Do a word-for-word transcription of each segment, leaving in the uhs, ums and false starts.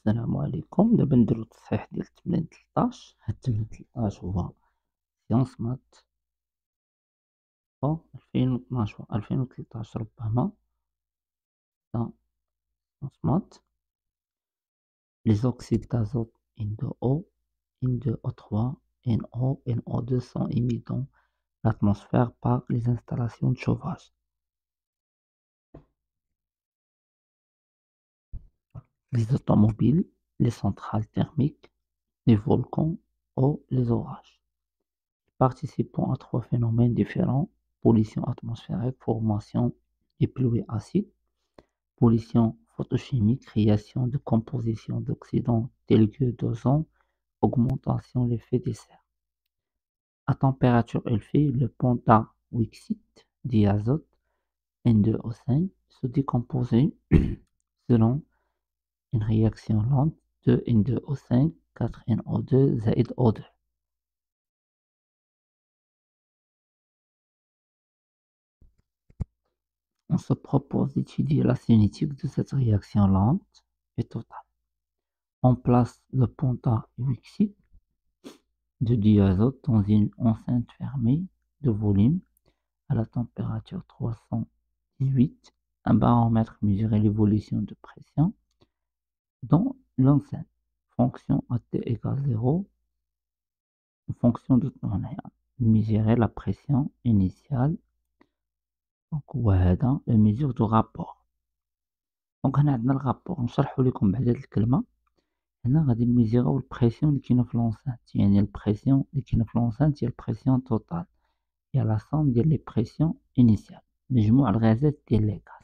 السلام عليكم. دابا نديرو التصحيح ديال التمرين تلطاش. هاد التمرين تلطاش هو سيونس مات أو ألفين وطناش و ألفين وتلطاش ربما. لا، سيونس مات les oxydes d'azote N deux O, N deux O trois, NO, N O deux sont émis dans l'atmosphère par les installations de chauffage. Les automobiles, les centrales thermiques, les volcans ou les orages. Participant à trois phénomènes différents: pollution atmosphérique, formation des pluies acides, pollution photochimique, création de compositions d'oxydants tels que d'ozone, augmentation de l'effet de serre. À température élevée, le pentaoxyde diazote N deux O cinq se décompose selon une réaction lente de N deux O cinq, quatre N O deux زائد O deux. On se propose d'étudier la cinétique de cette réaction lente et totale. On place le pentaoxyde de diazote dans une enceinte fermée de volume à la température trois cent dix-huit. Un baromètre mesure l'évolution de pression dans l'enceinte. Fonction à T égale zéro, en fonction de ton air. Mesurer la pression initiale. Donc, وهذا le mesure de rapport. دونك هنا عندنا الرابور. نشرحو لكم بهاد الكلمة. هنا غادي نميزيغاو البريسيون اللي كاينة في لونسانت، يعني البريسيون اللي كاينة في لونسانت هي البريسيون توتال، هي لا صوم ديال لي بريسيون انيسيال، مجموع الغازات ديال لي غاز.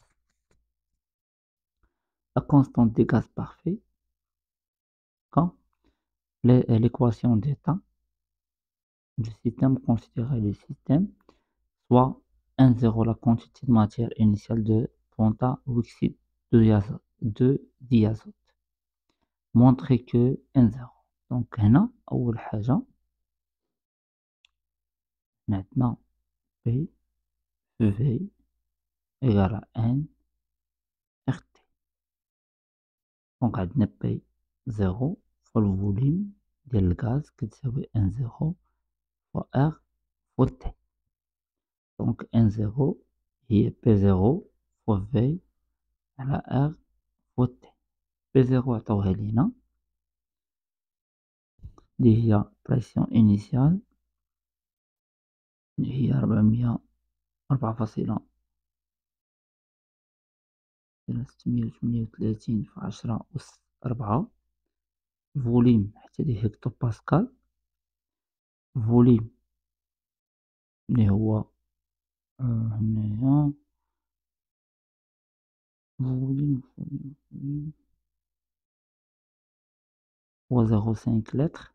لا كونستانت دي غاز بارفي كون l'équation d'état du système considéré le système, soit un zéro la quantité de matière initiale de pentaoxyde de diazote, de diazote. Montrer que un zéro. Donc هنا أول حاجة عندنا P V égale à N R T. دونك عندنا P zéro fois le volume ديال الغاز كتساوي ان زيرو fois R fois T. دونك ان زيرو هي P زيرو fois V على R fois T. P زيرو عطاوها لينا اللي هي بريسيون انيسيال اللي هي ربعمية ربعة فاصلة ستمية وثمانية وثلاثين في عشرة أس ربعة. فوليم حتى لي هكتو باسكال. فوليم اللي هو هنايا فوليم فوليم هو زيرو خمسة لتر.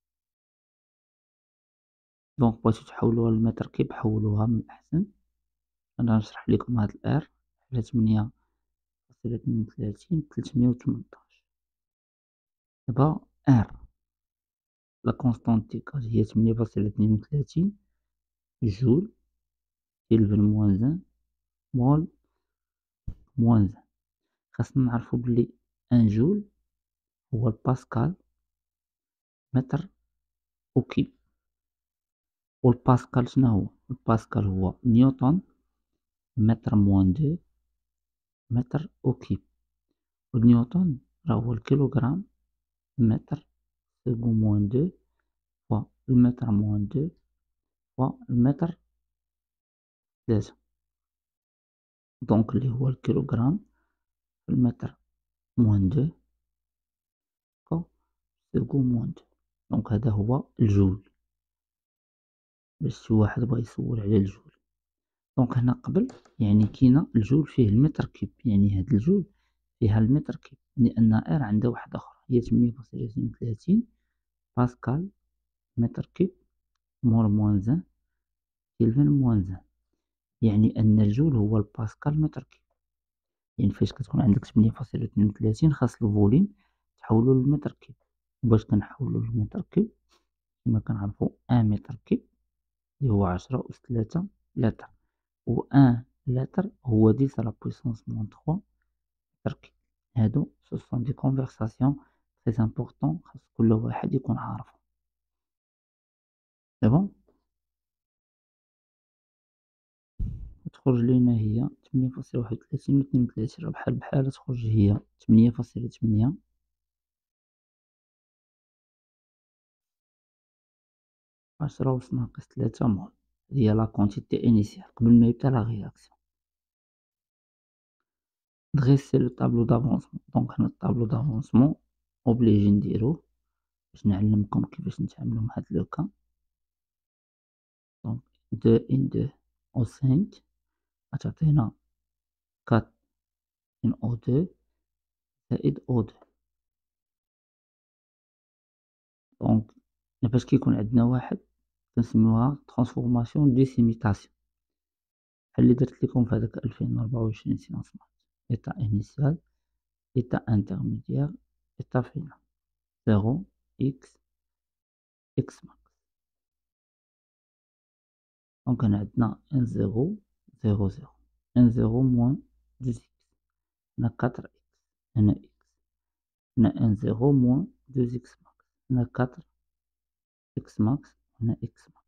دونك بغيتو تحولوها للمتر كيب حولوها من الأحسن. أنا نشرح لكم هاد الآر على تمنية فاصلة اثنين وثلاثين تلتمية وتمنطاش. دابا آر لا كونستانت دي غاز هي تمنية فاصلة اثنين وثلاثين جول تيلفن موان زان مول موان زان. خاصنا نعرفو بلي ان جول هو الباسكال متر أو كيب. والباسكال شنو هو؟ الباسكال هو نيوتن متر موان دو متر أو كيب. والنيوتن راه هو الكيلوغرام متر سكون موان دو فوا المتر موان دو فوا المتر ثلاثة. دونك اللي هو الكيلوغرام في المتر موان دو فوا سكون موان دو. دونك هذا هو الجول باش شي واحد بغا يسول على الجول. دونك هنا قبل يعني كاينة الجول فيه المتر كيب، يعني هاد الجول فيها المتر كيب، لأن ار عندها واحدة أخرى هي تمنية فاصلة اثنين وثلاثين باسكال متر كيب مول موان زان كيلفن موان زان، يعني أن الجول هو الباسكال متر كيب. يعني فاش كتكون عندك تمنية فاصلة اثنين وثلاثين خاص الفوليم تحولو للمتر كيب. باش كنحولو للمتر كيب كما كنعرفو ان متر كيب اللي هو عشرة أس ثلاثة لتر، و ان لتر هو ديس على بويسونس موان ثلاثة متر كيب. هادو ce sont des conversations très importantes خاص كل واحد يكون عارفهم. c'est bon. تخرج لينا هي ثمانية فاصلة واحد وثلاثين و اثنين وثلاثين، راه بحال بحال تخرج هي ثمانية فاصلة ثمانية عشرة أس ناقص ثلاثة مول. هي لا كونتيتي انيسيال قبل ما يبدا لا رياكسيون. dresser le tableau d'avancement. دونك هنا الطابلو دافونسمون اوبليجي نديروه باش نعلمكم كيفاش نتعاملوا مع هاد لو كا. دونك deux ان deux أو cinq غتعطينا quatre ان أو deux زائد أو deux. دونك فاش كيكون عندنا واحد كنسميوها ترانسفورماسيون ديسيميتاسيون بحال اللي درت لكم في هذاك ألفين وأربعة وعشرين سينانس مات. ايتا انيسيال، ايتا انترميديير، ايتا فينال. زيرو اكس اكس ماكس. دونك هنا عندنا ان زيرو زيرو زيرو، ان زيرو موان دوز اكس، هنا كاتر اكس، هنا اكس، هنا ان زيرو موان دوز اكس ماكس، هنا كاتر اكس ماكس، هنا اكس ماكس.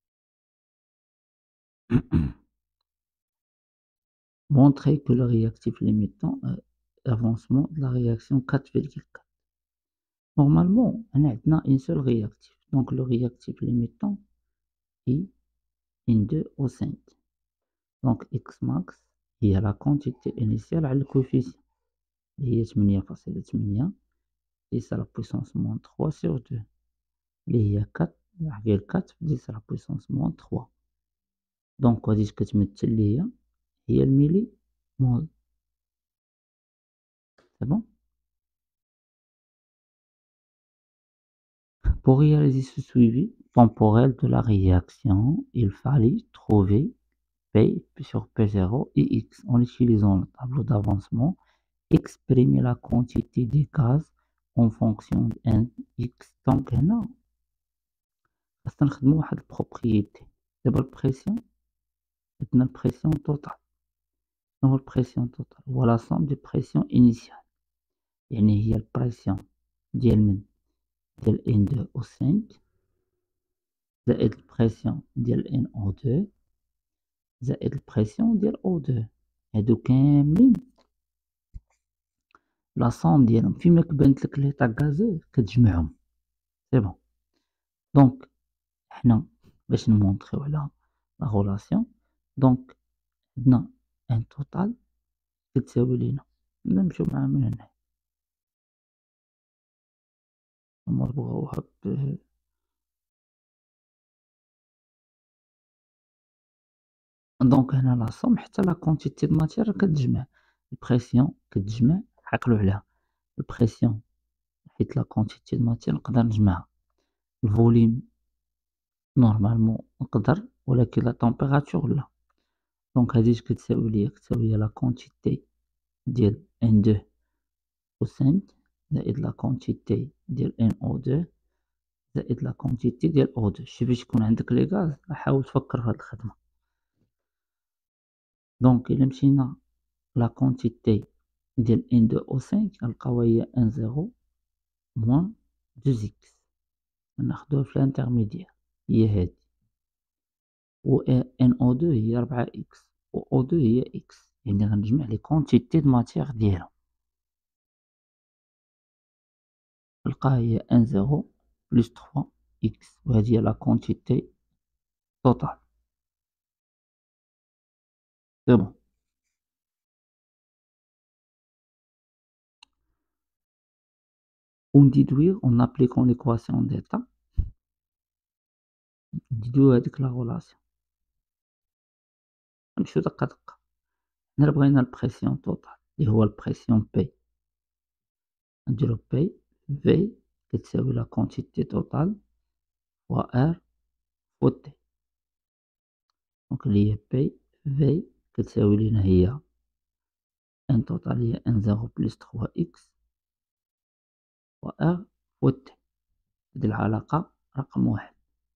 Montrer que le réactif limitant est l'avancement de la réaction quatre virgule quatre. Normalement, on a une seule réactif. Donc le réactif limitant est n deux au cinq. Donc x max هي la quantité initiale على le coefficient. اللي هي ثمانية فاصلة ثمانية dix à la puissance moins trois sur deux. اللي هي quatre virgule quatre dix à la puissance moins trois. Donc غادي كتمثل اللي هي هي الميلي مول. C'est bon. Pour réaliser ce suivi temporel de la réaction, il fallait trouver P sur P zéro et X en utilisant le tableau d'avancement. Exprimer la quantité des gaz en fonction de n x. Donc هنا خاصنا نخدمو واحد البروبريتي. دابا البريسيون عندنا البريسيون توتال. شنو هو البريسيون توتال؟ هو لا سوم دي بريسيون انيسيال، يعني هي البريسيون ديال من ديال ان deux أو cinq زائد البريسيون ديال ان أو deux زائد البريسيون ديال أو deux. هادو كاملين لا سوم ديالهم فيما كبانتلك ليطا غازوز كتجمعهم. سي بون. دونك حنا باش نمونطريو على لا غولاسيون، دونك عندنا ان توتال كتساوي لينا، نمشيو معاها من هنا نربغوها ب دونك هنا لا سوم حتى لا كونتيتي د ماتير كتجمع. البريسيون كتجمع، عقلوا عليها، البريسيون حيت لا كونتيتي د ماتير نقدر نجمعها، الفوليم نورمالمون نقدر ولكن لا طومبيراتور لا. دونك هادي اش كتساوي ليا؟ كتساوي لا كونتيتي ديال ان deux أو cinq زائد لا كونتيتي ديال ان أو deux زائد لا كونتيتي ديال أو deux. شتي باش يكون عندك لي غاز حاول تفكر في هاد الخدمة. دونك إلا مشينا لا كونتيتي ديال ان deux أو cinq غنلقاوها هي ان زيرو موان دوز اكس، ناخدوها في الانترميديير هي هادي، و ان أو deux هي ربعة اكس و أو deux هي اكس، يعني غنجمع لي كونتيتي د ماتيغ ديالهم. نلقاها هي ان زيرو بلس trois اكس، وهادي هي لا كونتيتي توتال. سي بون. و نديدوير اون ابليكون ليكواسيون ديتا، نديدويو هاديك لا غولاسيون. نمشيو دقة دقة. هنا بغينا البريسيون توتال اللي هو البريسيون بي، نديرو بي في كتساوي لا كونتيتي توتال فوا ار فوا تي. دونك اللي هي بي في كتساوي لينا هي ان توتال هي ان زيرو بلس trois اكس فوا ار فوا تي. هادي العلاقة رقم واحد.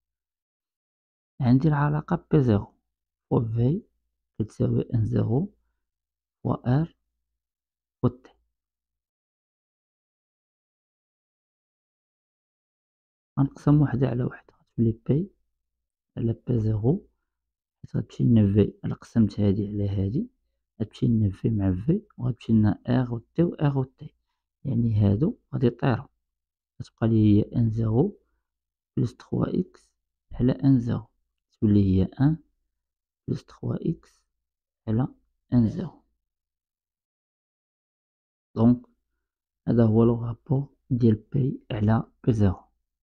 عندي العلاقة بي زيرو فوا في كتساوي ان زيرو فوا ار فوا تي. غنقسم وحدة على وحدة غتولي بي على بي زيرو، حيت غتمشي لنا في إلا قسمت هادي على هادي غتمشي لنا في مع في وغتمشي لنا إغ و تي و إغ و تي، يعني هادو غادي يطيرو، غتبقى لي هي أن زيرو بلس تخوا إكس على أن زيرو، تولي هي أن بلس تخوا إكس على أن زيرو. دونك هذا هو لو رابور ديال بي على بي زيرو.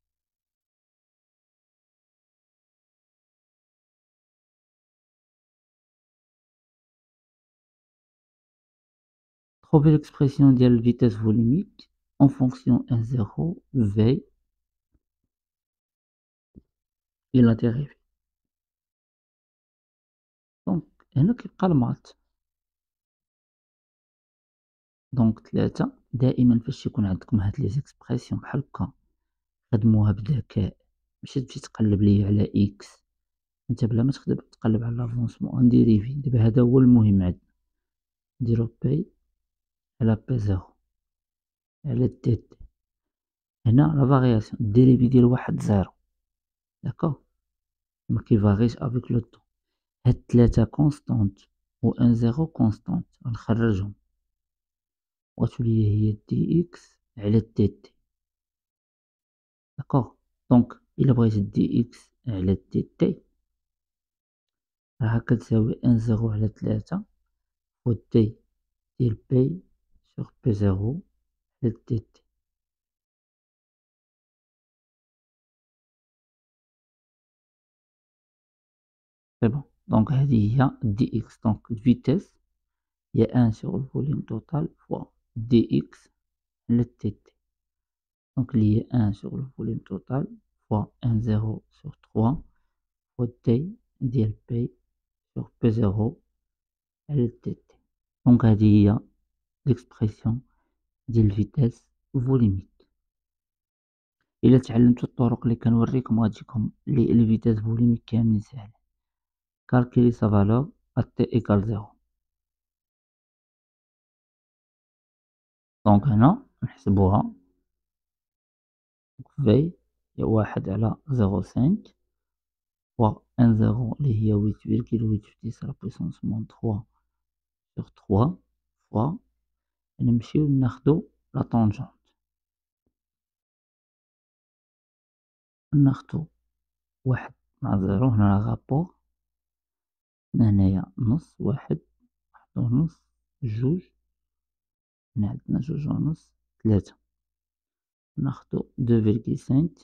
Trouver l'expression ديال vitesse volumique en fonction ان زيرو في إلى ديريفي. دونك هنا كيبقى المات، دونك تلاتة دائما فاش يكون عندكم هاد لي زيكسبرسيون بحال هكا خدموها بذكاء، ماشي تمشي تقلب ليا على إكس انت بلا ما تقدر تقلب على لافونسمون انديريفي. دابا هذا هو المهم عندنا، نديرو بي على بي زيرو على دي تي. هنا لا فارياسيون الديريفي ديال واحد زيرو، داكوغ مكيفاغيش افيك لو طون. هاد تلاتة كونستونت و ان زيرو كونستونت غنخرجهم وغتولي هي دي إكس على دي تي، داكوغ. دونك إلا بغيت دي إكس على دي تي راها كتساوي ان زيرو على تلاتة و دي ديال بي سور بي زيرو على دي تي. سي بون، دونك هادي هي دي إكس. دونك الفيتاس هي ان سور الفوليوم توتال فوا دي إكس على دي تي، دونك لي هي ان سور الفوليوم توتال فوا ان زيرو سور تخوا فوا دي ديال بي سور بي زيرو على دي تي. دونك هادي هي ليكسبرسيون ديال الفيتاس فوليميك. إلا تعلمتو الطرق لي كنوريكم غتجيكم لي فيتاس فوليميك كاملين ساهلين. كالكيلي سا فالور ا تي إيكال زيرو. دونك هنا نحسبوها في هي واحد على زيرو خمسة فوا ان زيرو لي هي ويت فيرغيل ويت في ديس لا بويسونس موان تخوا سور تخوا فوا نمشيو ناخدو لا طونجونت، ناخدو واحد مع زيرو. هنا رابور هنايا نص واحد واحد ونص جوج، هنا عندنا جوج ونص تلاتة، ناخدو دو فيرغيل خمسة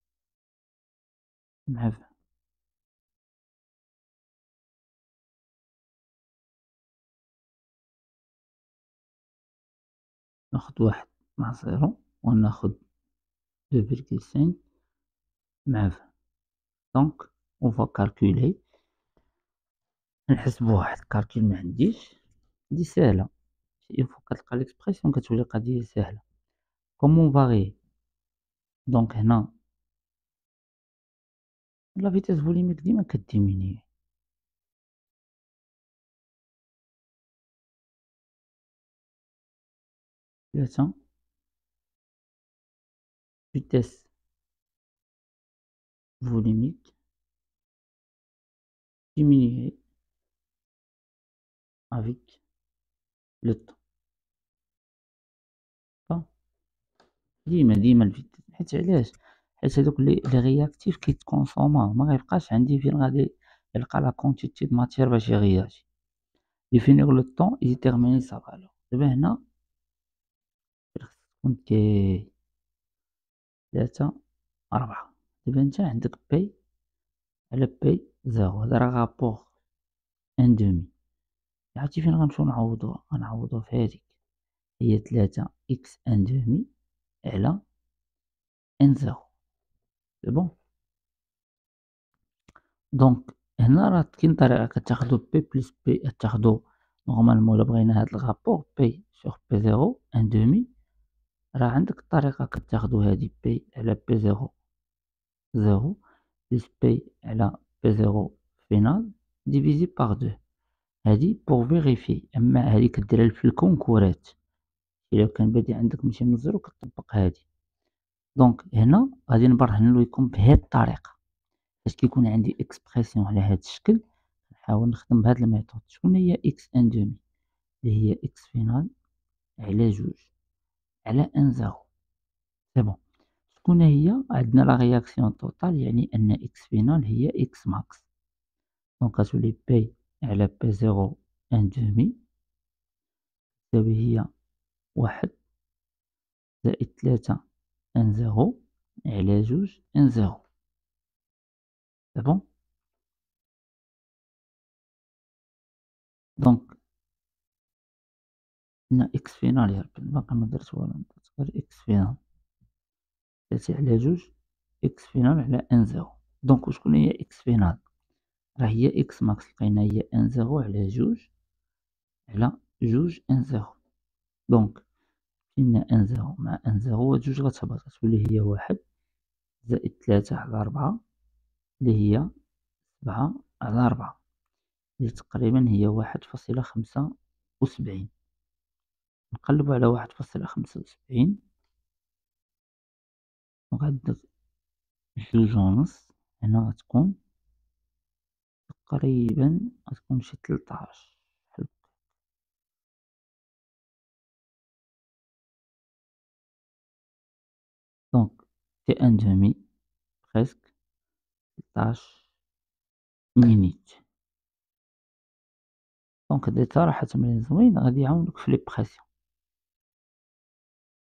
مع في، ناخد واحد مع زيرو وناخد دو فيرغيل خمسة مع في. دونك اون فا كالكولي، نحسبو واحد الكالكول معنديش دي ساهلة، اون فوا كتلقى ليكسبرسيون كتولي قضية ساهلة. كومون فاغي؟ دونك هنا لا فيتاس فوليميك ديما كديمينيي، تلاتة فيتاس فوليميك diminuer avec le temps. صح ديما ديما الفيتاس، حيت علاش؟ حيت هادوك لي لي رياكتيف كيتكونسوما ما غيبقاش عندي فين غادي يلقى لا كونتيتي د ماتير باش يغياجي. ديفينيغ لو طون ديتيرميني سا فالور. دابا هنا خصك تكون كي تلاتة ربعة. دابا نتا عندك بي على بي زيرو، هذا راه رابور ان دومي. عرفتي فين غنمشيو نعوضوها؟ غنعوضوها في هاديك، هي تلاتة إكس ان دومي على ان زيرو. سي بون. دونك هنا راه كاين طريقة كتاخدو بي بلس بي كتاخدو نورمالمون إلا بغينا هاد الرابور بي سور بي زيرو ان دومي، راه عندك الطريقة كتاخدو هادي بي على بي زيرو زيرو بلس بي على بي زيرو فينال ديفيزي باغ دو. هادي بور فيغيفي، أما هادي كديرها في الكونكورات، إلا كان بادي عندك ماشي من الزيرو كطبق هادي. دونك هنا غادي نبرهن لكم بهاد الطريقة. فاش كيكون عندي اكسبرسيون على هاد الشكل نحاول نخدم بهاد الميثود. شكون هي اكس ان دومي؟ اللي هي اكس فينال على جوج على ان زيرو. سي بون. شكون هي؟ عندنا لا رياكسيون توتال، يعني ان اكس فينال هي اكس ماكس. دونك غتولي بي على بي زيرو ان دومي تساوي هي واحد زائد تلاتة ان زيرو على جوج ان زيرو. سي بون. دونك عندنا اكس فينال يا ربي باقي مدرت والو، غير اكس فينال تلاتة على جوج اكس فينال على ان زيرو. دونك وشكون هي اكس فينال؟ راه هي اكس ماكس، لقينا هي ان زيرو على جوج على جوج ان زيرو. دونك كاين ان زيرو مع ان زيرو جوج غتهبط غتولي هي واحد زائد تلاتة على ربعة اللي هي سبعة على ربعة اللي تقريبا هي واحد فاصلة خمسة وسبعين. نقلبو على واحد فاصلة خمسة وسبعين وغادي جوج ونص هنا غتكون تقريبا غتكون شي تلطاش. دونك سي ان دومي بريسك تلطاش مينيت. دونك هاد صراحة تمرين زوين غادي يعاونك في لي بريسيون.